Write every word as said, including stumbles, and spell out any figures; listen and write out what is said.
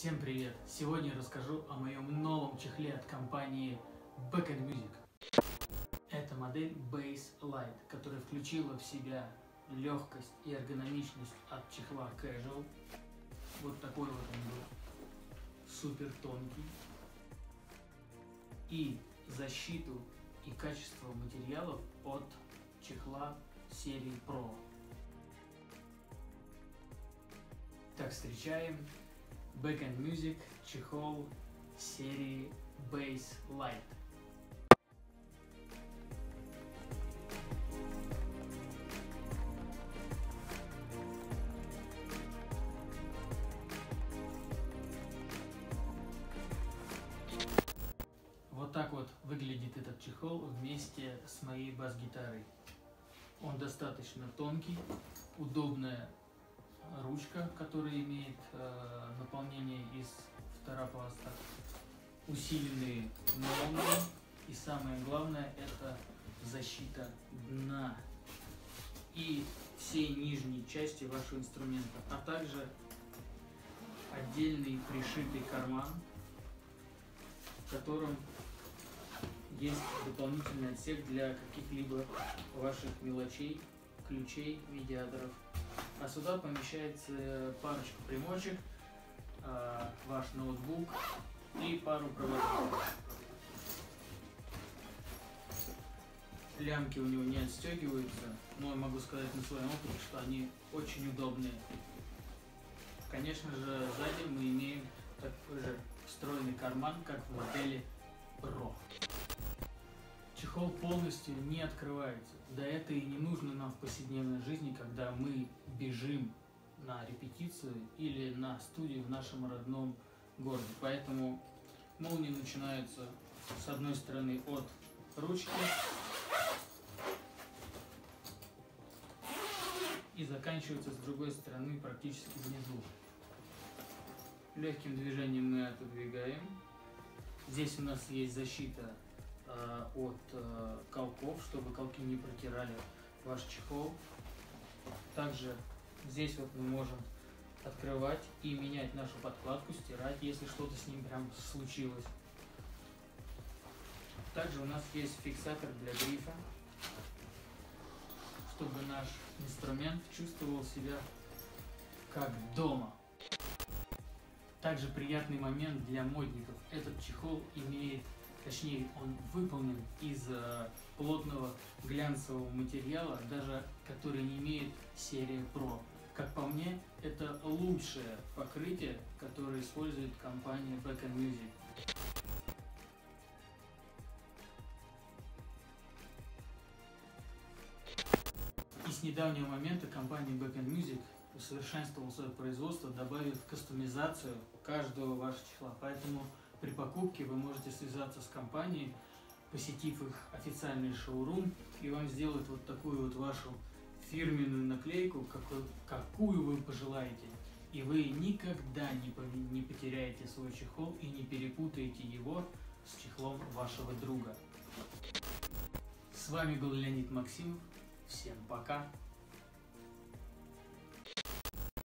Всем привет! Сегодня расскажу о моем новом чехле от компании Back and Music. Это модель Base Light, которая включила в себя легкость и эргономичность от чехла Casual. Вот такой вот он был, супер тонкий. И защиту и качество материалов от чехла серии Pro. Так, встречаем Back and Music чехол серии Base Light. Вот так вот выглядит этот чехол вместе с моей бас-гитарой. Он достаточно тонкий, удобная ручка, которая имеет э, наполнение из фторопласта, усиленные молнии и самое главное это защита дна и всей нижней части вашего инструмента, а также отдельный пришитый карман, в котором есть дополнительный отсек для каких-либо ваших мелочей, ключей, медиаторов. А сюда помещается парочка примочек, ваш ноутбук и пару проводов. Лямки у него не отстегиваются, но я могу сказать на своем опыте, что они очень удобные. Конечно же, сзади мы имеем такой же встроенный карман, как в модели Pro. Чехол полностью не открывается. Да это и не нужно нам в повседневной жизни, когда мы бежим на репетицию или на студию в нашем родном городе. Поэтому молнии начинаются с одной стороны от ручки и заканчиваются с другой стороны практически внизу. Легким движением мы отодвигаем. Здесь у нас есть защита от э, колков, чтобы колки не протирали ваш чехол. Также здесь вот мы можем открывать и менять нашу подкладку, стирать, если что-то с ним прям случилось. Также у нас есть фиксатор для грифа, чтобы наш инструмент чувствовал себя как дома. Также приятный момент для модников. Этот чехол имеет Точнее, он выполнен из э, плотного глянцевого материала, даже который не имеет серия Pro. Как по мне, это лучшее покрытие, которое использует компания Back and Music. И с недавнего момента компания Back and Music усовершенствовала свое производство, добавив кастомизацию каждого вашего чехла. Поэтому при покупке вы можете связаться с компанией, посетив их официальный шоурум, и вам сделают вот такую вот вашу фирменную наклейку, какую, какую вы пожелаете. И вы никогда не, не потеряете свой чехол и не перепутаете его с чехлом вашего друга. С вами был Леонид Максимов. Всем пока!